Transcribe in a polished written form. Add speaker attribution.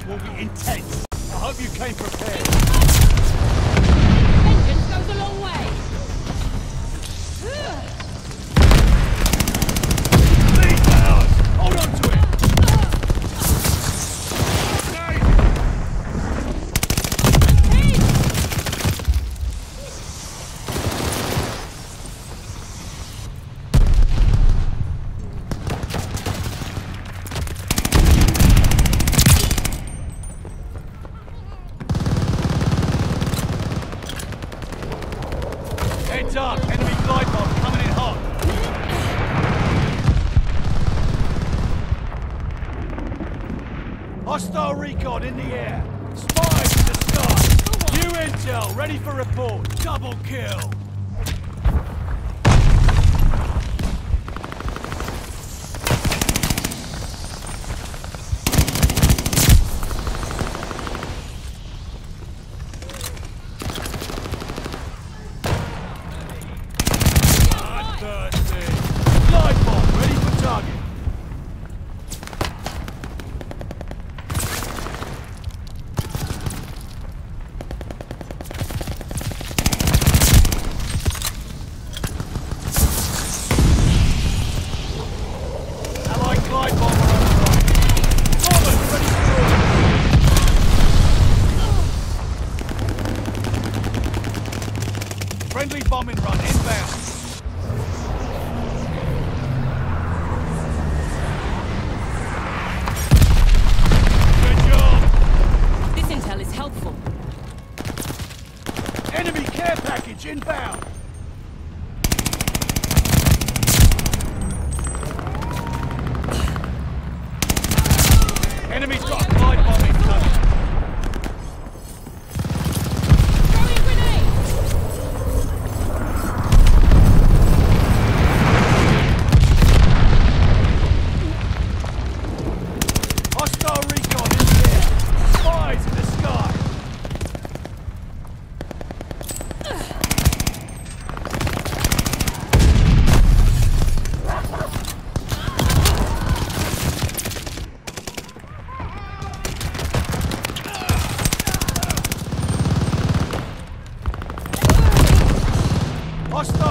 Speaker 1: will be intense. I hope you came prepared.
Speaker 2: Vengeance goes a long way.
Speaker 1: Lead powers! Hold on to it! Heads up! Enemy glide bomb coming in hot! Hostile recon in the air! Spies in the sky! New intel, ready for report! Double kill! Glide bomb ready for target! Allied glide bomber on the right. Bombers ready for order. Friendly bombing run inbound.
Speaker 2: Intel is helpful.
Speaker 1: Enemy care package inbound! Enemy's got a glide bomb incoming!
Speaker 2: Throwing a grenade!
Speaker 1: Hostile recon in the air! Spies in the sky! Hostile